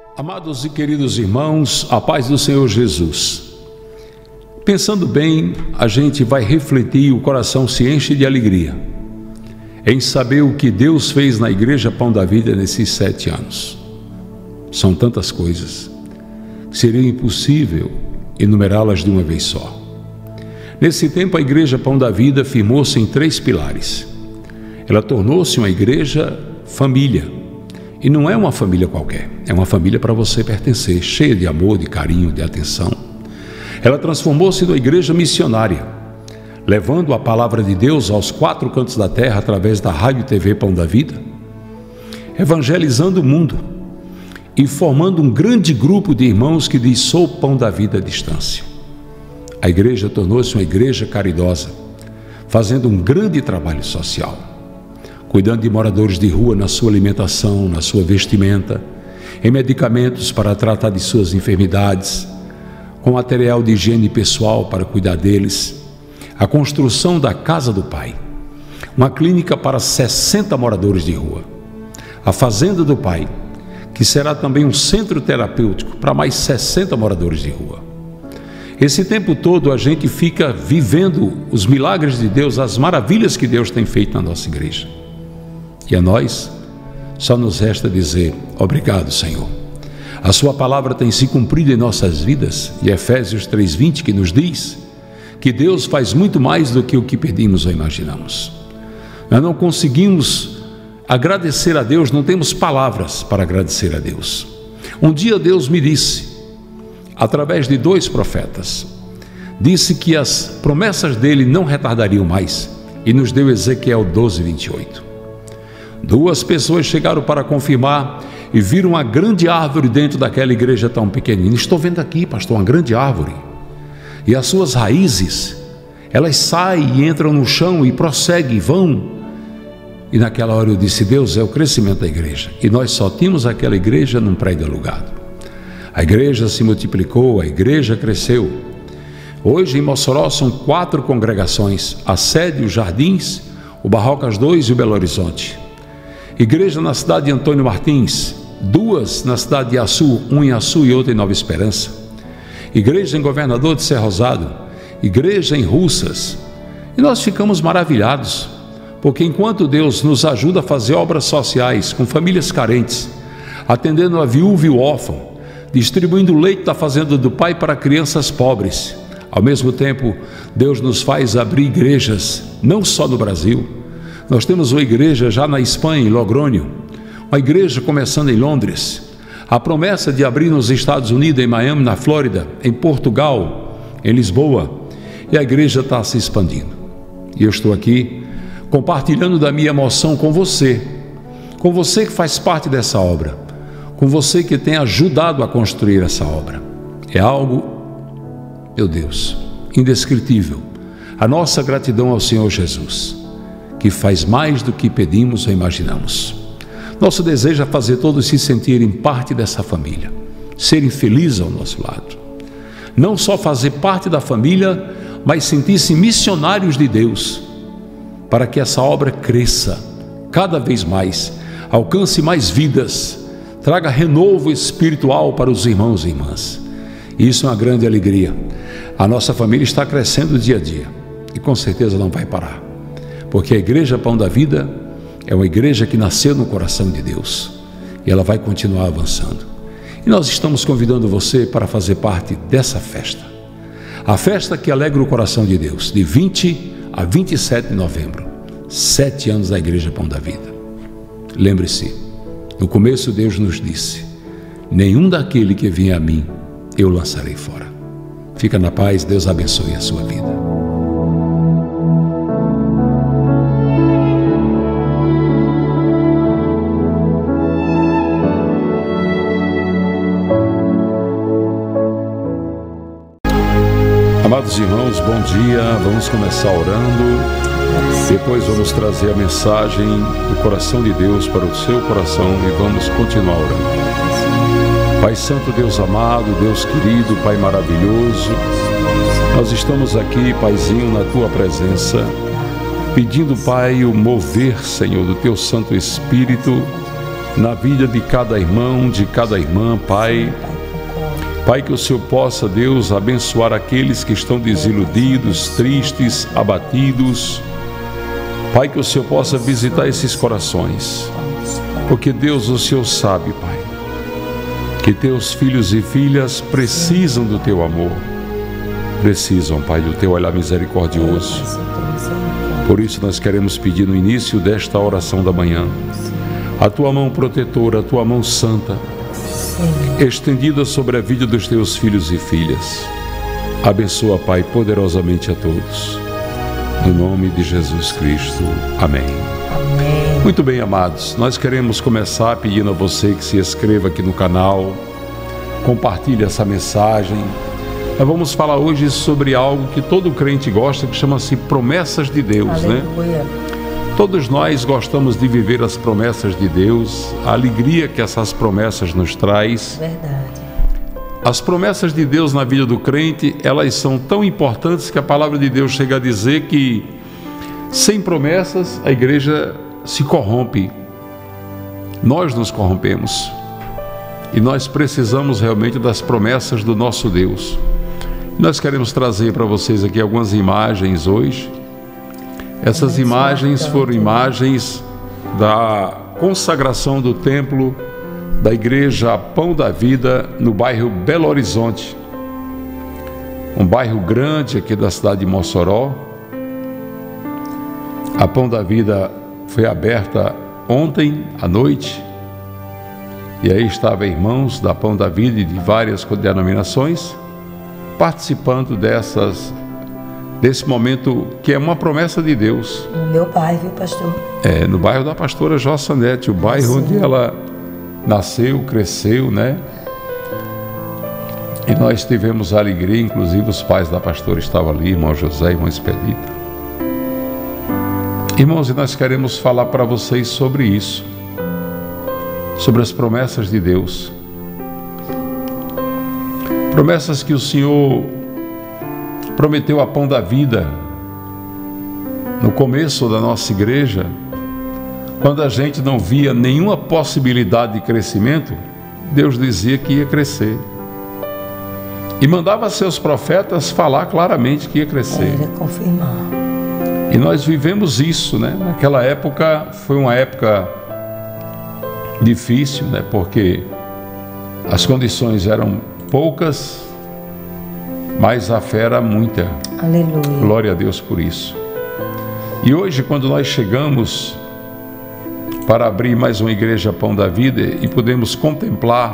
Amados e queridos irmãos, a paz do Senhor Jesus. Pensando bem, a gente vai refletir e o coração se enche de alegria em saber o que Deus fez na Igreja Pão da Vida nesses 7 anos. São tantas coisas que seria impossível enumerá-las de uma vez só. Nesse tempo, a Igreja Pão da Vida firmou-se em 3 pilares. Ela tornou-se uma igreja família. E não é uma família qualquer, é uma família para você pertencer, cheia de amor, de carinho, de atenção. Ela transformou-se numa igreja missionária, levando a palavra de Deus aos 4 cantos da terra através da Rádio e TV Pão da Vida, evangelizando o mundo e formando um grande grupo de irmãos que diz: sou Pão da Vida à distância. A igreja tornou-se uma igreja caridosa, fazendo um grande trabalho social, cuidando de moradores de rua na sua alimentação, na sua vestimenta, em medicamentos para tratar de suas enfermidades, com material de higiene pessoal para cuidar deles, a construção da Casa do Pai, uma clínica para 60 moradores de rua, a Fazenda do Pai, que será também um centro terapêutico para mais 60 moradores de rua. Esse tempo todo a gente fica vivendo os milagres de Deus, as maravilhas que Deus tem feito na nossa igreja. E a nós só nos resta dizer: obrigado, Senhor. A sua palavra tem se cumprido em nossas vidas, e Efésios 3:20 que nos diz que Deus faz muito mais do que o que pedimos ou imaginamos. Nós não conseguimos agradecer a Deus, não temos palavras para agradecer a Deus. Um dia Deus me disse, através de 2 profetas, disse que as promessas dele não retardariam mais, e nos deu Ezequiel 12:28. 2 pessoas chegaram para confirmar e viram uma grande árvore dentro daquela igreja tão pequenina. Estou vendo aqui, pastor, uma grande árvore. E as suas raízes, elas saem e entram no chão e prosseguem, vão. E naquela hora eu disse: Deus, é o crescimento da igreja. E nós só tínhamos aquela igreja num prédio alugado. A igreja se multiplicou, a igreja cresceu. Hoje em Mossoró são 4 congregações: a sede, os Jardins, o Barrocas 2 e o Belo Horizonte. Igreja na cidade de Antônio Martins, 2 na cidade de Açu, um em Açu e outra em Nova Esperança. Igreja em Governador de Ser Rosado, igreja em Russas. E nós ficamos maravilhados, porque enquanto Deus nos ajuda a fazer obras sociais com famílias carentes, atendendo a viúva e o órfão, distribuindo leite da fazenda do Pai para crianças pobres, ao mesmo tempo Deus nos faz abrir igrejas, não só no Brasil. Nós temos uma igreja já na Espanha, em Logrônio, uma igreja começando em Londres, a promessa de abrir nos Estados Unidos, em Miami, na Flórida, em Portugal, em Lisboa, e a igreja está se expandindo. E eu estou aqui compartilhando da minha emoção com você que faz parte dessa obra, com você que tem ajudado a construir essa obra. É algo, meu Deus, indescritível. A nossa gratidão ao Senhor Jesus, que faz mais do que pedimos ou imaginamos. Nosso desejo é fazer todos se sentirem parte dessa família, serem felizes ao nosso lado. Não só fazer parte da família, mas sentir-se missionários de Deus, para que essa obra cresça cada vez mais, alcance mais vidas, traga renovo espiritual para os irmãos e irmãs. Isso é uma grande alegria. A nossa família está crescendo dia a dia, e com certeza não vai parar, porque a Igreja Pão da Vida é uma igreja que nasceu no coração de Deus, e ela vai continuar avançando. E nós estamos convidando você para fazer parte dessa festa, a festa que alegra o coração de Deus, de 20 a 27 de novembro, 7 anos da Igreja Pão da Vida. Lembre-se, no começo Deus nos disse: nenhum daquele que vier a mim eu lançarei fora. Fica na paz, Deus abençoe a sua vida. Amados irmãos, bom dia. Vamos começar orando, depois vamos trazer a mensagem do coração de Deus para o seu coração e vamos continuar orando. Pai Santo, Deus amado, Deus querido, Pai maravilhoso, nós estamos aqui, Paizinho, na Tua presença, pedindo, Pai, o mover, Senhor, do Teu Santo Espírito na vida de cada irmão, de cada irmã, Pai. Pai, que o Senhor possa, Deus, abençoar aqueles que estão desiludidos, tristes, abatidos. Pai, que o Senhor possa visitar esses corações. Porque, Deus, o Senhor sabe, Pai, que teus filhos e filhas precisam do teu amor. Precisam, Pai, do teu olhar misericordioso. Por isso nós queremos pedir no início desta oração da manhã a tua mão protetora, a tua mão santa, estendida sobre a vida dos teus filhos e filhas. Abençoa, Pai, poderosamente a todos. No nome de Jesus Cristo. Amém. Amém. Muito bem, amados, nós queremos começar pedindo a você que se inscreva aqui no canal, compartilhe essa mensagem. Nós vamos falar hoje sobre algo que todo crente gosta, que chama-se promessas de Deus, né? Todos nós gostamos de viver as promessas de Deus, a alegria que essas promessas nos traz. Verdade. As promessas de Deus na vida do crente, elas são tão importantes que a palavra de Deus chega a dizer que sem promessas a igreja se corrompe. Nós nos corrompemos. E nós precisamos realmente das promessas do nosso Deus. Nós queremos trazer para vocês aqui algumas imagens hoje. Essas imagens foram imagens da consagração do templo da igreja Pão da Vida no bairro Belo Horizonte, um bairro grande aqui da cidade de Mossoró. A Pão da Vida foi aberta ontem à noite e aí estavam irmãos da Pão da Vida e de várias denominações participando desse momento que é uma promessa de Deus. No meu bairro, viu, pastor? No bairro da pastora Jossanete, o bairro onde ela nasceu, cresceu, né? E nós tivemos a alegria, inclusive os pais da pastora estavam ali, irmão José, irmão Expedita. Irmãos, e nós queremos falar para vocês sobre isso, sobre as promessas de Deus. Promessas que o Senhor prometeu a Pão da Vida no começo da nossa igreja, quando a gente não via nenhuma possibilidade de crescimento. Deus dizia que ia crescer e mandava seus profetas falar claramente que ia crescer. Era confirmar. E nós vivemos isso, né? Naquela época foi uma época difícil, né? Porque as condições eram poucas, mas a fé era muita. Aleluia. Glória a Deus por isso. E hoje, quando nós chegamos para abrir mais uma igreja Pão da Vida e podemos contemplar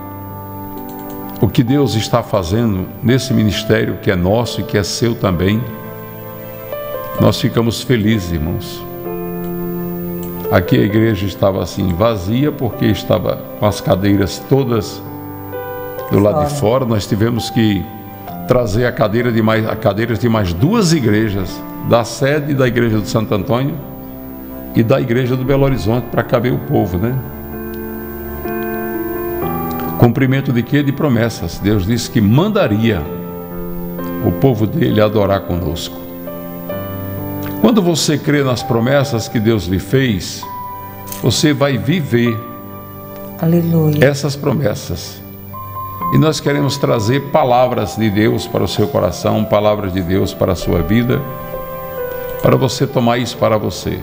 o que Deus está fazendo nesse ministério que é nosso e que é seu também, nós ficamos felizes, irmãos. Aqui a igreja estava assim vazia porque estava com as cadeiras todas do lado de fora. Nós tivemos que trazer cadeiras de mais duas igrejas, da sede da igreja do Santo Antônio e da igreja do Belo Horizonte, para caber o povo, né? Cumprimento de quê? De promessas. Deus disse que mandaria o povo dele adorar conosco. Quando você crê nas promessas que Deus lhe fez, você vai viver Aleluia. Essas promessas. E nós queremos trazer palavras de Deus para o seu coração, palavras de Deus para a sua vida, para você tomar isso para você.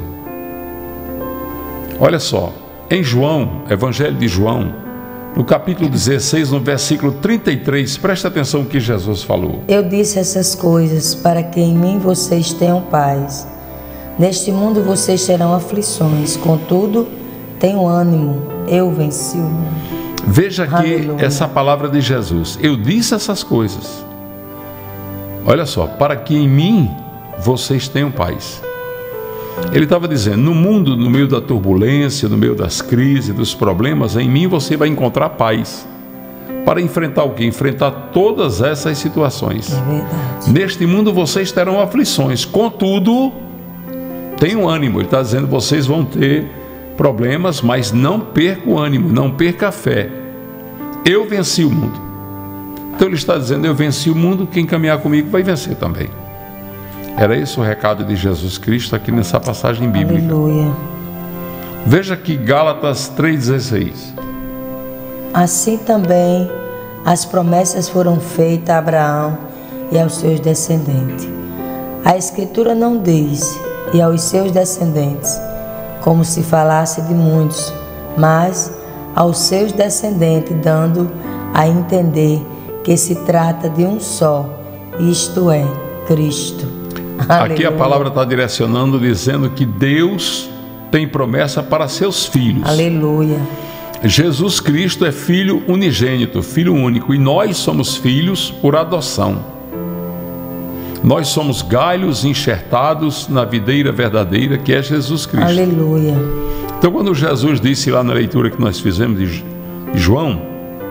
Olha só, em João, Evangelho de João, no capítulo 16, no versículo 33, presta atenção no que Jesus falou. Eu disse essas coisas para que em mim vocês tenham paz. Neste mundo vocês terão aflições, contudo, tenham ânimo, eu venci o mundo. Veja aqui Aleluia. essa palavra de Jesus. Eu disse essas coisas. Olha só, para que em mim vocês tenham paz. Ele estava dizendo, no mundo, no meio da turbulência, no meio das crises, dos problemas, em mim você vai encontrar paz. Para enfrentar o quê? Enfrentar todas essas situações. É verdade. Neste mundo vocês terão aflições, contudo, tenham ânimo. Ele está dizendo, vocês vão ter problemas, mas não perca o ânimo, não perca a fé. Eu venci o mundo. Então ele está dizendo, eu venci o mundo, quem caminhar comigo vai vencer também. Era esse o recado de Jesus Cristo aqui nessa passagem bíblica. Aleluia. Veja que Gálatas 3,16. Assim também as promessas foram feitas a Abraão e aos seus descendentes. A Escritura não diz, e aos seus descendentes, como se falasse de muitos, mas aos seus descendentes, dando a entender que se trata de um só, isto é, Cristo. Aqui a palavra está direcionando, dizendo que Deus tem promessa para seus filhos. Aleluia. Jesus Cristo é filho unigênito, filho único, e nós somos filhos por adoção. Nós somos galhos enxertados na videira verdadeira, que é Jesus Cristo. Aleluia. Então, quando Jesus disse lá na leitura que nós fizemos de João,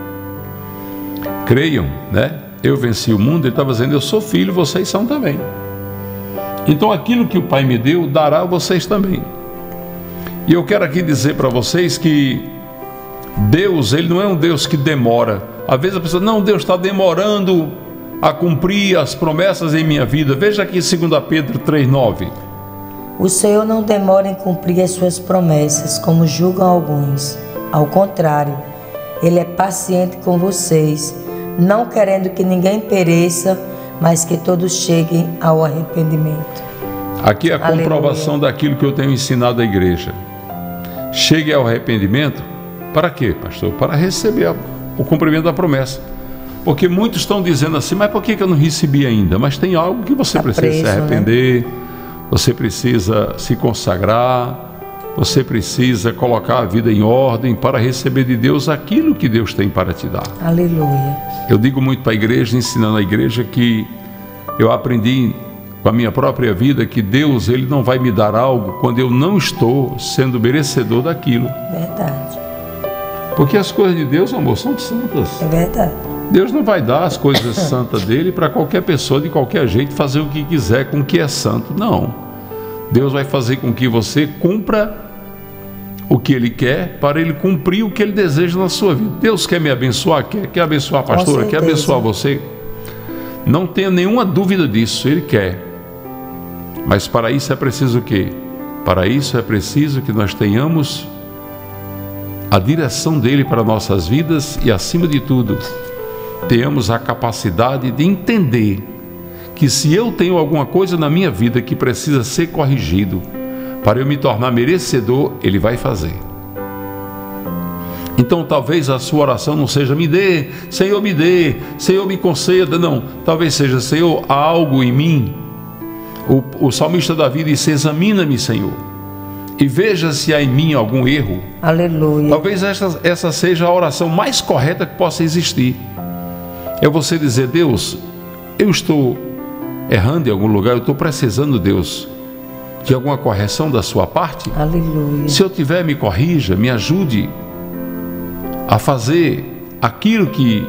creiam, né? Eu venci o mundo, ele estava dizendo, eu sou filho, vocês são também. Então, aquilo que o Pai me deu, dará a vocês também. E eu quero aqui dizer para vocês que Deus, Ele não é um Deus que demora. Às vezes a pessoa, não, Deus está demorando a cumprir as promessas em minha vida. Veja aqui 2 Pedro 3,9. O Senhor não demora em cumprir as suas promessas, como julgam alguns. Ao contrário, Ele é paciente com vocês, não querendo que ninguém pereça, mas que todos cheguem ao arrependimento. Aqui é a comprovação daquilo que eu tenho ensinado à igreja. Chegue ao arrependimento, para quê, pastor? Para receber o cumprimento da promessa. Porque muitos estão dizendo assim, mas por que eu não recebi ainda? Mas tem algo que você precisa se arrepender, né? Você precisa se consagrar, você precisa colocar a vida em ordem para receber de Deus aquilo que Deus tem para te dar. Aleluia. Eu digo muito para a igreja, ensinando a igreja, que eu aprendi com a minha própria vida que Deus, Ele não vai me dar algo quando eu não estou sendo merecedor daquilo. Verdade. Porque as coisas de Deus, amor, são santas. É verdade. Deus não vai dar as coisas santas dele para qualquer pessoa, de qualquer jeito, fazer o que quiser com o que é santo. Não. Deus vai fazer com que você cumpra o que Ele quer, para Ele cumprir o que Ele deseja na sua vida. Deus quer me abençoar? Quer abençoar a pastora? Quer abençoar você? Não tenha nenhuma dúvida disso, Ele quer. Mas para isso é preciso o quê? Para isso é preciso que nós tenhamos a direção dele para nossas vidas e, acima de tudo, tenhamos a capacidade de entender que se eu tenho alguma coisa na minha vida que precisa ser corrigido para eu me tornar merecedor, Ele vai fazer. Então talvez a sua oração não seja me dê, Senhor me conceda, não. Talvez seja, Senhor, há algo em mim. O salmista Davi disse, examina-me, Senhor, e veja se há em mim algum erro. Aleluia. Talvez essa seja a oração mais correta que possa existir. É você dizer, Deus, eu estou errando em algum lugar, eu estou precisando, Deus, de alguma correção da sua parte. Aleluia. Se eu tiver, me corrija, me ajude a fazer aquilo que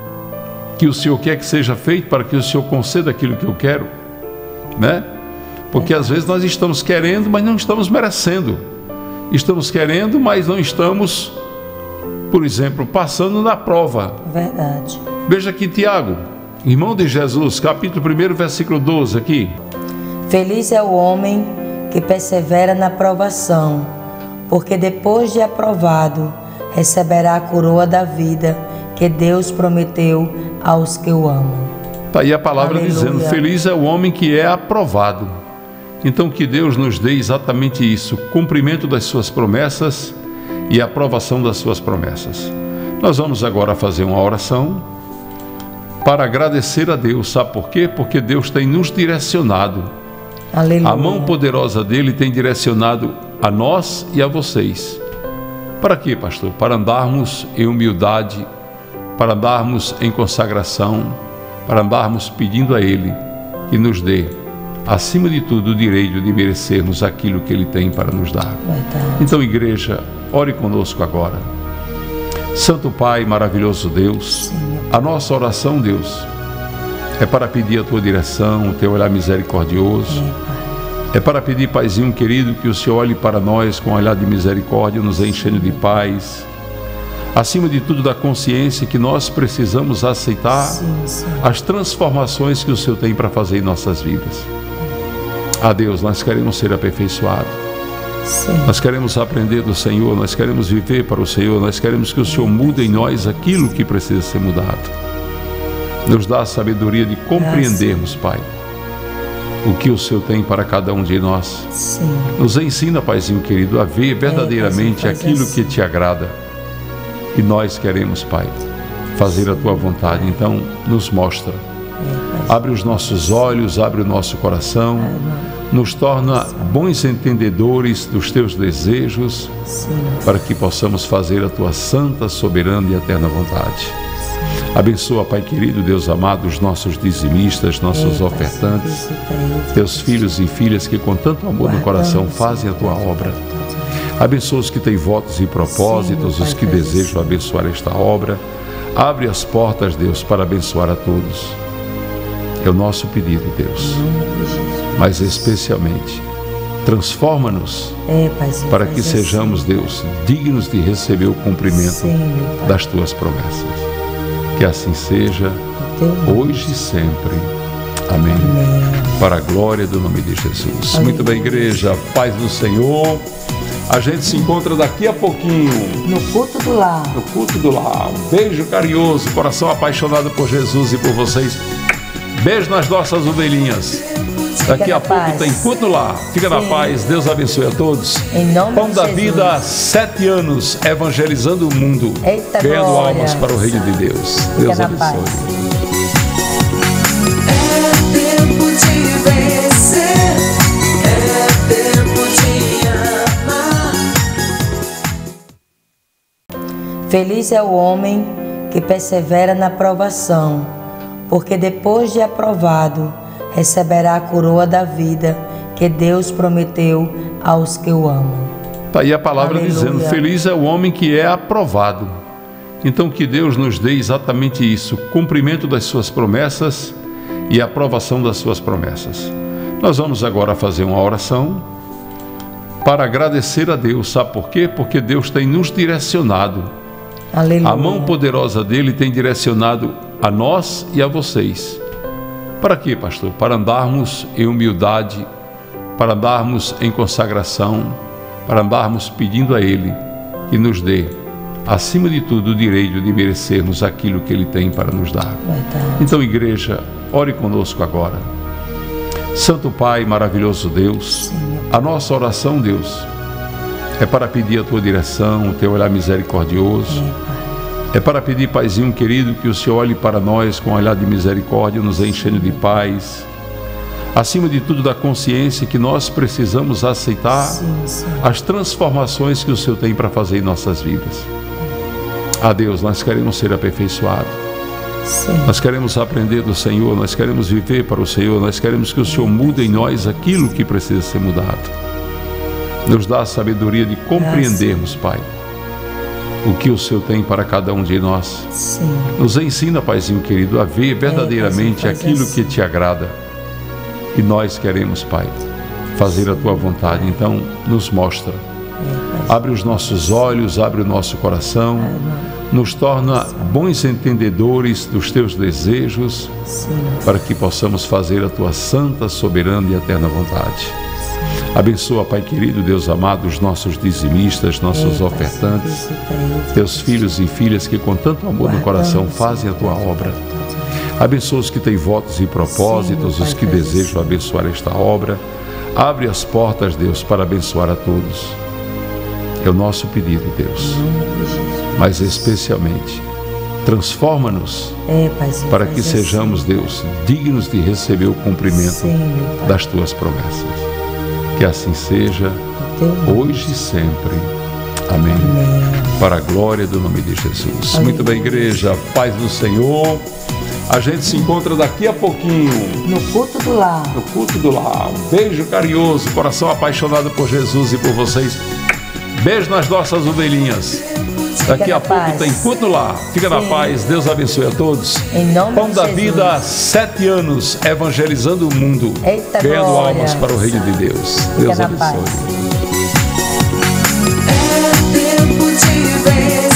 o Senhor quer que seja feito, para que o Senhor conceda aquilo que eu quero, né? Porque às vezes nós estamos querendo, mas não estamos merecendo. Estamos querendo, mas não estamos, por exemplo, passando na prova. Verdade. Veja aqui Tiago, irmão de Jesus, capítulo 1, versículo 12 aqui. Feliz é o homem que persevera na provação, porque depois de aprovado, receberá a coroa da vida que Deus prometeu aos que o amam. Está aí a palavra Aleluia. Dizendo, feliz é o homem que é aprovado. Então que Deus nos dê exatamente isso, cumprimento das suas promessas e aprovação das suas promessas. Nós vamos agora fazer uma oração para agradecer a Deus, sabe por quê? Porque Deus tem nos direcionado. Aleluia. A mão poderosa dele tem direcionado a nós e a vocês. Para quê, pastor? Para andarmos em humildade, para andarmos em consagração, para andarmos pedindo a Ele que nos dê, acima de tudo, o direito de merecermos aquilo que Ele tem para nos dar. Verdade. Então, igreja, ore conosco agora. Santo Pai, maravilhoso Deus, Sim. a nossa oração, Deus, é para pedir a Tua direção, o Teu olhar misericordioso. É para pedir, Paizinho querido, que o Senhor olhe para nós com um olhar de misericórdia, nos enchendo de paz. Acima de tudo, da consciência que nós precisamos aceitar Sim. as transformações que o Senhor tem para fazer em nossas vidas. A Deus, nós queremos ser aperfeiçoados. Sim. Nós queremos aprender do Senhor, nós queremos viver para o Senhor, nós queremos que o Senhor mude em nós aquilo que precisa ser mudado. Nos dá a sabedoria de compreendermos, Pai, o que o Senhor tem para cada um de nós. Sim. Nos ensina, Paizinho querido, a ver verdadeiramente aquilo que te agrada. E nós queremos, Pai, fazer a Tua vontade. Então, nos mostra. Abre os nossos olhos, abre o nosso coração, nos torna bons entendedores dos Teus desejos, para que possamos fazer a Tua santa, soberana e eterna vontade. Abençoa, Pai querido, Deus amado, os nossos dizimistas, nossos ofertantes, Teus filhos e filhas que com tanto amor no coração fazem a Tua obra. Abençoa os que têm votos e propósitos, os que desejam abençoar esta obra. Abre as portas, Deus, para abençoar a todos. É o nosso pedido, Deus. Mas especialmente, transforma-nos para que sejamos, Deus, dignos de receber o cumprimento das Tuas promessas. Que assim seja, hoje e sempre. Amém. Para a glória do nome de Jesus. Muito bem, igreja, paz do Senhor. A gente se encontra daqui a pouquinho. No culto do lar. No culto do lar. Um beijo carinhoso, coração apaixonado por Jesus e por vocês. Beijo nas nossas ovelhinhas. Daqui a pouco tem culto no lar. Fica na paz. Deus abençoe a todos. Em nome Pão de da Jesus. Vida, 7 anos, evangelizando o mundo. Eita, ganhando glória. almas para o reino de Deus. Fica Deus na abençoe. paz. É tempo de vencer, é tempo de amar. Feliz é o homem que persevera na provação, porque depois de aprovado, receberá a coroa da vida que Deus prometeu aos que o amam. Está aí a palavra Aleluia. dizendo, feliz é o homem que é aprovado. Então que Deus nos dê exatamente isso, cumprimento das suas promessas e aprovação das suas promessas. Nós vamos agora fazer uma oração para agradecer a Deus, sabe por quê? Porque Deus tem nos direcionado. Aleluia. A mão poderosa dele tem direcionado a nós e a vocês. Para quê, pastor? Para andarmos em humildade, para andarmos em consagração, para andarmos pedindo a Ele que nos dê, acima de tudo, o direito de merecermos aquilo que Ele tem para nos dar. Verdade. Então, igreja, ore conosco agora. Santo Pai, maravilhoso Deus, a nossa oração, Deus, é para pedir a Tua direção, o Teu olhar misericordioso. É para pedir, Paizinho querido, que o Senhor olhe para nós com um olhar de misericórdia, nos enchendo de paz. Acima de tudo, da consciência que nós precisamos aceitar as transformações que o Senhor tem para fazer em nossas vidas. Ah, Deus, nós queremos ser aperfeiçoados. Nós queremos aprender do Senhor, nós queremos viver para o Senhor, nós queremos que o Senhor mude em nós aquilo que precisa ser mudado. Nos dá a sabedoria de compreendermos, Pai, o que o Senhor tem para cada um de nós. Nos ensina, Paizinho querido, a ver verdadeiramente aquilo que te agrada. E nós queremos, Pai, fazer a Tua vontade. Então, nos mostra. Abre os nossos olhos, abre o nosso coração, nos torna bons entendedores dos Teus desejos, para que possamos fazer a Tua santa, soberana e eterna vontade. Abençoa, Pai querido, Deus amado, os nossos dizimistas, nossos ofertantes, Teus filhos e filhas que com tanto amor no coração fazem a Tua obra. Abençoa os que têm votos e propósitos, os que desejam abençoar esta obra. Abre as portas, Deus, para abençoar a todos. É o nosso pedido, Deus. Mas especialmente, transforma-nos para que sejamos, Deus, dignos de receber o cumprimento das Tuas promessas. Que assim seja, hoje e sempre. Amém. Para a glória do nome de Jesus. Muito bem, igreja, paz do Senhor. A gente se encontra daqui a pouquinho. No culto do lar. No culto do lar. Um beijo carinhoso, coração apaixonado por Jesus e por vocês. Beijo nas nossas ovelhinhas. Daqui a pouco tem culto no lar. Fica na paz. Deus abençoe a todos. Em nome Pão de da Jesus. Vida, 7 anos, evangelizando o mundo. Eita, ganhando glória. almas para o reino de Deus. Fica Deus na abençoe. paz. É tempo de vencer.